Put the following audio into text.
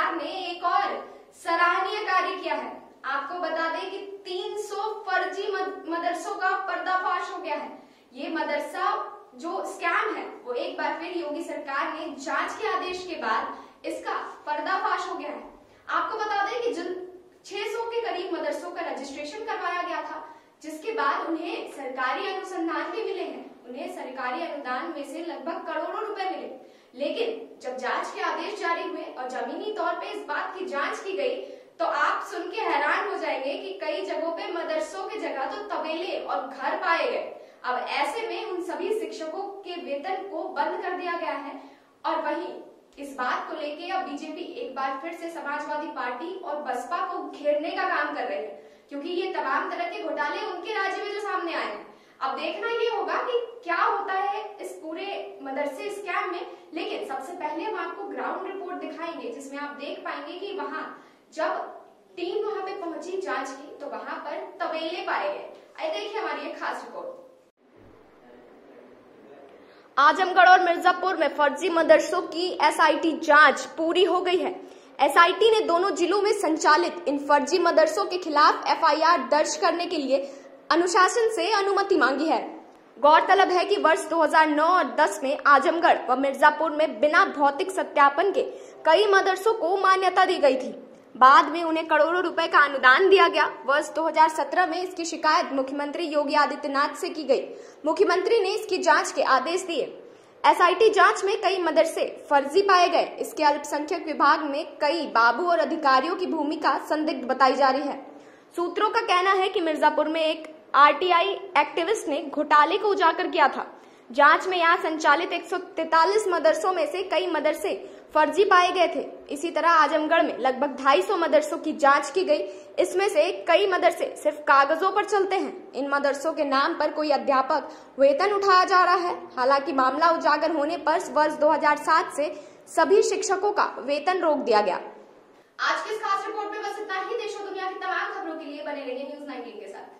सरकार ने एक और सराहनीय कार्य किया है। आपको बता दें कि 300 फर्जी मदरसों का पर्दाफाश हो गया है। ये मदरसा जो स्कैम है वो एक बार फिर योगी सरकार ने जांच के आदेश के बाद इसका पर्दाफाश हो गया है। आपको बता दें कि जिन 600 के करीब मदरसों का रजिस्ट्रेशन करवाया गया था, जिसके बाद उन्हें सरकारी अनुसंधान भी मिले हैं। उन्हें सरकारी अनुदान में से लगभग करोड़ों रुपए मिले, लेकिन जब जांच के आदेश जारी हुए और जमीनी तौर पे इस बात की जांच की गई तो आप सुन के हैरान हो जाएंगे कि कई जगहों पे मदरसों की जगह तो तबेले और घर पाए गए। अब ऐसे में उन सभी शिक्षकों के वेतन को बंद कर दिया गया है। और वहीं इस बात को लेके अब बीजेपी एक बार फिर से समाजवादी पार्टी और बसपा को घेरने का काम कर रही है, क्योंकि ये तमाम तरह के घोटाले उनके राज्य में जो सामने आए हैं। अब देखना ये होगा कि क्या होता है इस पूरे मदरसे स्कैम में। लेकिन सबसे पहले हम आपको ग्राउंड रिपोर्ट दिखाएंगे, जिसमें आप देख पाएंगे कि वहां जब टीम वहां पे पहुंची जांच की तो वहां पर तबेले पाए गए। आइए देखिए हमारी एक खास रिपोर्ट। आजमगढ़ और मिर्जापुर में फर्जी मदरसों की एसआईटी जांच पूरी हो गई है। एसआईटी ने दोनों जिलों में संचालित इन फर्जी मदरसों के खिलाफ एफआईआर दर्ज करने के लिए अनुशासन से अनुमति मांगी है। गौरतलब है कि वर्ष 2009 और 10 में आजमगढ़ व मिर्जापुर में बिना भौतिक सत्यापन के कई मदरसों को मान्यता दी गई थी। बाद में उन्हें करोड़ों रुपए का अनुदान दिया गया। वर्ष 2017 में इसकी शिकायत मुख्यमंत्री योगी आदित्यनाथ से की गई। मुख्यमंत्री ने इसकी जांच के आदेश दिए। एसआईटी जांच में कई मदरसे फर्जी पाए गए। इसके अल्पसंख्यक विभाग में कई बाबू और अधिकारियों की भूमिका संदिग्ध बताई जा रही है। सूत्रों का कहना है कि मिर्जापुर में एक आरटीआई एक्टिविस्ट ने घोटाले को उजागर किया था। जांच में यहां संचालित 143 मदरसों में से कई मदरसे फर्जी पाए गए थे। इसी तरह आजमगढ़ में लगभग 250 मदरसों की जांच की गई। इसमें से कई मदरसे सिर्फ कागजों पर चलते हैं। इन मदरसों के नाम पर कोई अध्यापक वेतन उठाया जा रहा है। हालांकि मामला उजागर होने पर वर्ष 2007 से सभी शिक्षकों का वेतन रोक दिया गया। आज की इस खास रिपोर्ट में बस इतना ही। देश और दुनिया की तमाम खबरों के लिए बने रहिए न्यूज़ 19 के साथ।